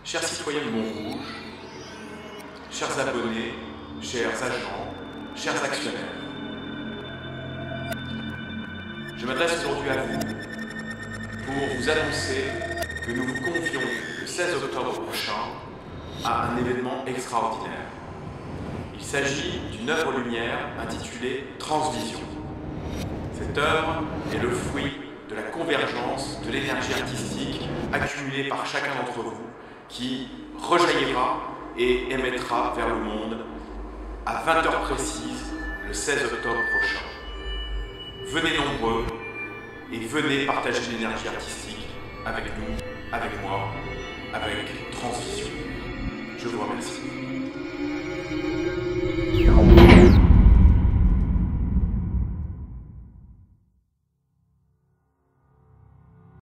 Chers citoyens de Montrouge, chers abonnés, chers agents, chers actionnaires, je m'adresse aujourd'hui à vous pour vous annoncer que nous vous convions le 16 octobre prochain à un événement extraordinaire. Il s'agit d'une œuvre lumière intitulée Transvision. Cette œuvre est le fruit de la convergence de l'énergie artistique accumulée par chacun d'entre vous qui rejaillira et émettra vers le monde à 20h précises le 16 octobre prochain. Venez nombreux et venez partager l'énergie artistique avec nous, avec moi, avec Transvision. Je vous remercie.